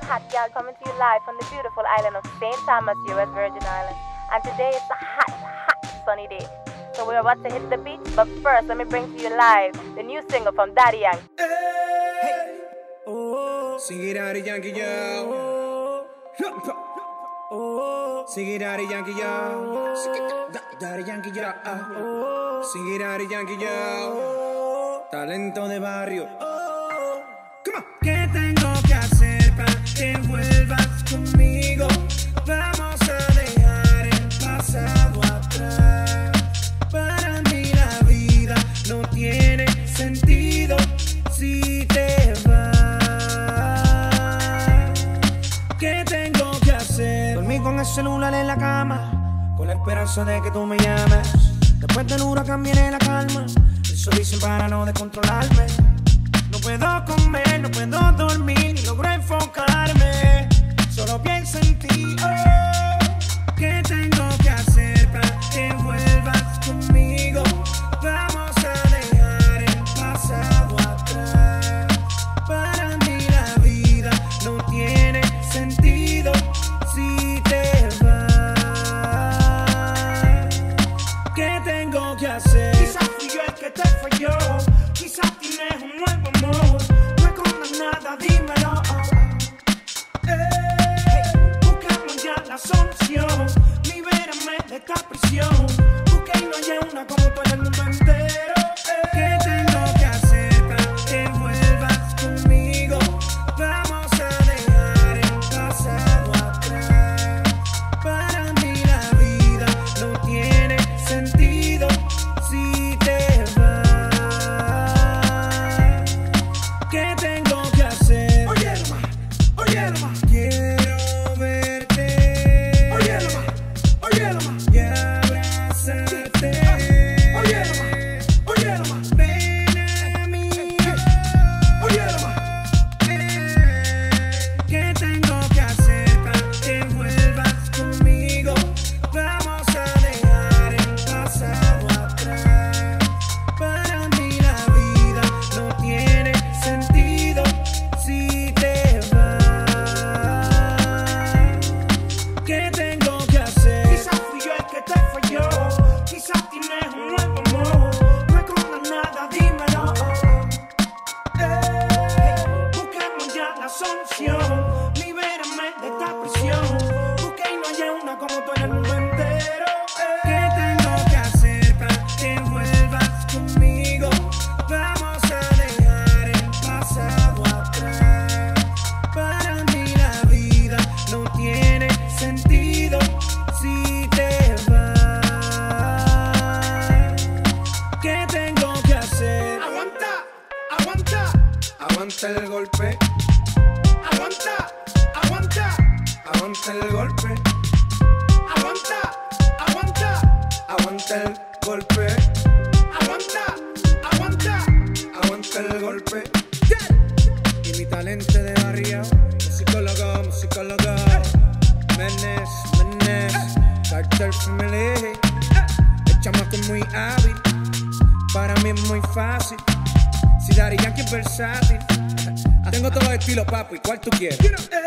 hot gal coming to you live from the beautiful island of St. Thomas, U.S. Virgin Islands. And today it's a hot, sunny day. So we're about to hit the beach, but first let me bring to you live the new single from Daddy Yankee. Hey. Oh, sing it out, Yankee, yo. Sing it out, Yankee, yo. Daddy Yankee, yo. Sing it out, Yankee, yo. Talento de barrio. Come on. ¿Qué tengo que hacer para que vuelvas conmigo? Vamos a dejar el pasado atrás. Para mí la vida no tiene sentido si te vas. ¿Qué tengo que hacer? Dormí con el celular en la cama, con la esperanza de que tú me llames. Después del huracán viene la calma. Eso dicen para no descontrolarme. No puedo comer, no puedo dormir, ni logro enfocarme. Solo pienso en ti. Oh, ¿qué tengo que hacer para que vuelvas conmigo? Vamos a dejar el pasado atrás. Para mí la vida no tiene sentido si te vas. ¿Qué tengo que hacer? Quizás fui yo el que te falló. Quizás tienes un nuevo amor. No escondas nada, dímelo. Buscamos ya la solución. Libérame de esta prisión. Busqué y no hay una como tú en el mundo entero. ¿Qué tengo que hacer para que vuelvas conmigo? Vamos a dejar el pasado atrás. Para mí la vida no tiene sentido si te vas. ¿Qué tengo que hacer? Oye, nomás, quiero verte. Oye, nomás, y abrazarte. Oye, nomás, ven a mí. Oye, nomás, ¿qué tengo que hacer para que vuelvas conmigo? Vamos a dejar el pasado atrás. Para mí la vida no tiene sentido si te vas. ¿Qué tengo que hacer? Quizás fui yo el que te falló. Quizás tienes un nuevo amor. No escondas nada, dímelo. Busquemos ya la solución. Libérame de esta prisión. Busqué y no hay una como tú en el mundo entero. ¿Qué tengo que hacer para que vuelvas conmigo? Vamos a dejar el pasado atrás. Para mí la vida no tiene sentido si te vas. ¿Qué tengo que hacer? Aguanta el golpe. Aguanta el golpe. Aguanta el golpe. Aguanta el golpe. Y mi talento de barrio, musicólogo. Menes, Carter Family. El chamaco es muy hábil, para mí es muy fácil. Si Daddy Yankee es versátil, tengo todos los estilos, papi, ¿cuál tú quieres?